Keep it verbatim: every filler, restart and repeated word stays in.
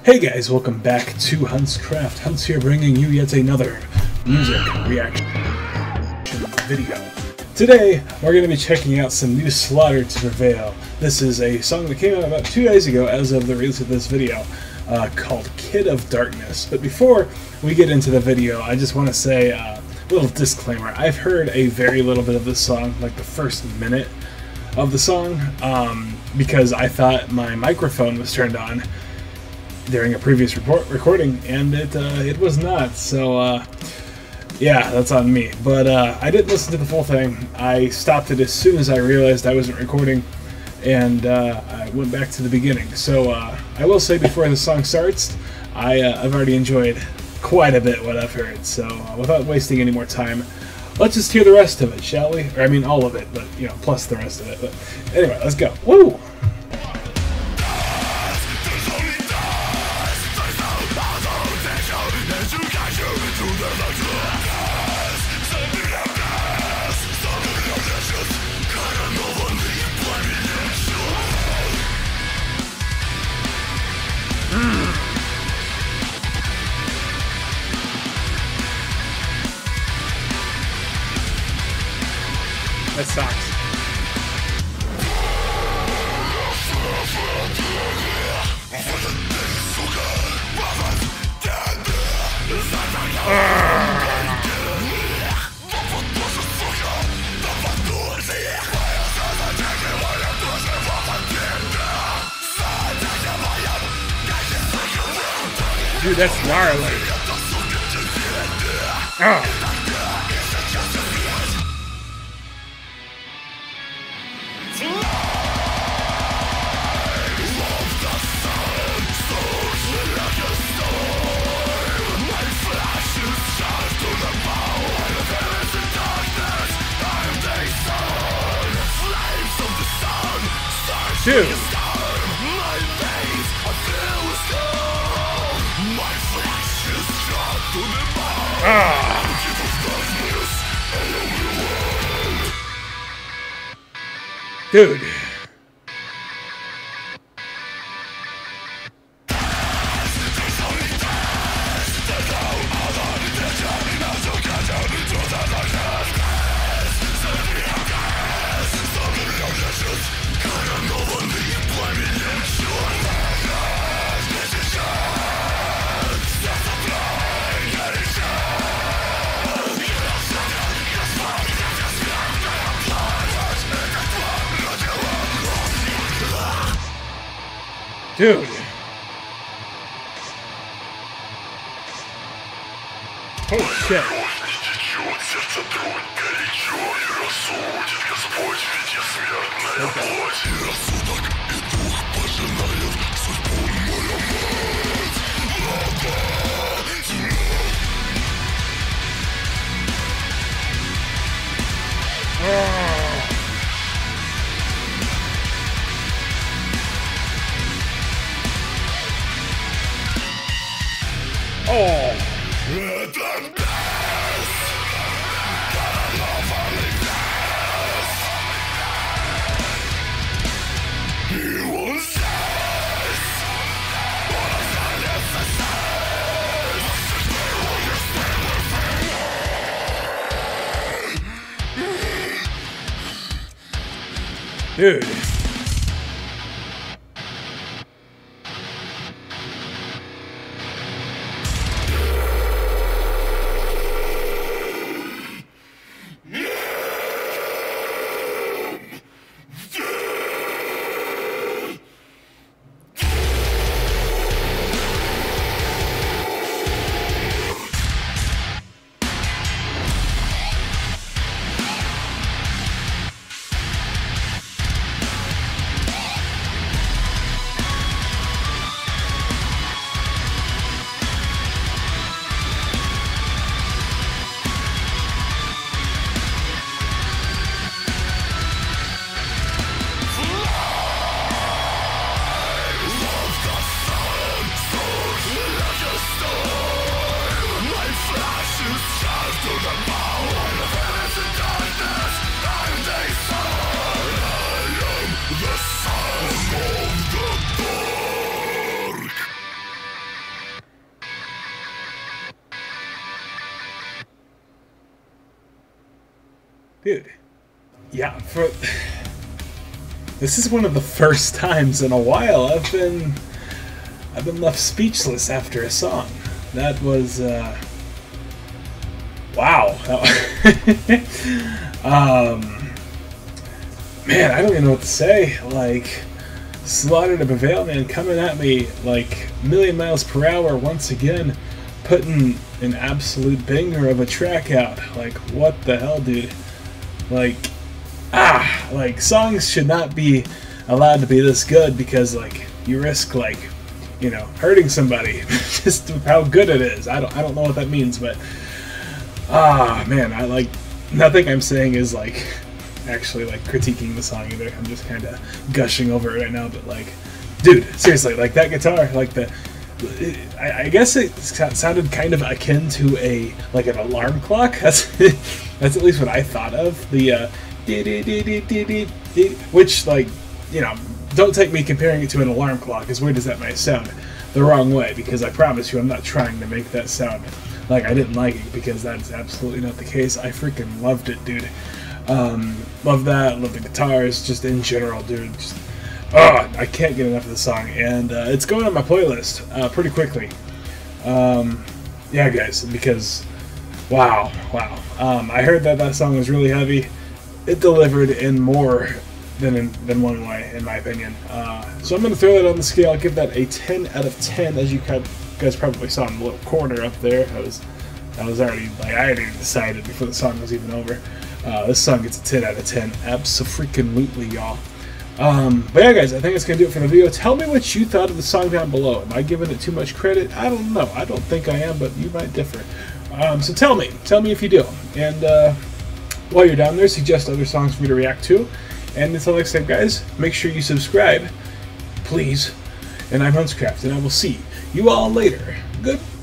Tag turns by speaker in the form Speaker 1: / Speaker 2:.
Speaker 1: Hey guys, welcome back to HuntsCraft. Hunts here bringing you yet another music reaction video. Today, we're going to be checking out some new Slaughter the Prevail. This is a song that came out about two days ago as of the release of this video, uh, called Kid of Darkness. But before we get into the video, I just want to say uh, a little disclaimer. I've heard a very little bit of this song, like the first minute of the song, um, because I thought my microphone was turned on during a previous report recording, and it uh, it was not. So uh, yeah, that's on me. But uh, I didn't listen to the full thing. I stopped it as soon as I realized I wasn't recording, and uh, I went back to the beginning. So uh, I will say before the song starts, I uh, I've already enjoyed quite a bit what I've heard. So uh, without wasting any more time, let's just hear the rest of it, shall we? Or I mean all of it, but you know, plus the rest of it. But anyway, let's go. Woo! That sucks. Dude, that's gnarly. Oh. Dude. Ah. Dude. Dude. Holy shit. Oh. Oh. Dude. Dude, yeah, for this is one of the first times in a while I've been I've been left speechless after a song. That was uh, wow. um, man, I don't even know what to say. Like, Slaughter the Prevail, man, coming at me like a million miles per hour once again, putting an absolute banger of a track out. Like, what the hell, dude? Like, ah, like, songs should not be allowed to be this good because, like, you risk, like, you know, hurting somebody just with how good it is. I don't, I don't know what that means, but, ah, man, I, like, nothing I'm saying is, like, actually, like, critiquing the song either. I'm just kind of gushing over it right now, but, like, dude, seriously, like, that guitar, like, the, I, I guess it sounded kind of akin to a, like, an alarm clock. That's, that's at least what I thought of. The, uh, which, like, you know, don't take me comparing it to an alarm clock, as weird as that might sound, the wrong way, because I promise you I'm not trying to make that sound like I didn't like it, because that's absolutely not the case. I freaking loved it, dude. Um, love that, love the guitars, just in general, dude. Just, oh, I can't get enough of the song, and uh, it's going on my playlist uh, pretty quickly. Um, yeah, guys, because, wow, wow. Um, I heard that that song was really heavy. It delivered in more than in, than one way, in my opinion. Uh, so I'm going to throw that on the scale. I'll give that a ten out of ten, as you guys probably saw in the little corner up there. I was, I was already, like, I had already decided before the song was even over. Uh, this song gets a ten out of ten. Abso-freaking-lutely, y'all. Um, but yeah, guys, I think that's going to do it for the video. Tell me what you thought of the song down below. Am I giving it too much credit? I don't know. I don't think I am, but you might differ. Um, so tell me. Tell me if you do. And uh, while you're down there, suggest other songs for me to react to. And until next time, guys, make sure you subscribe, please. And I'm HuntsCraft, and I will see you all later. Good.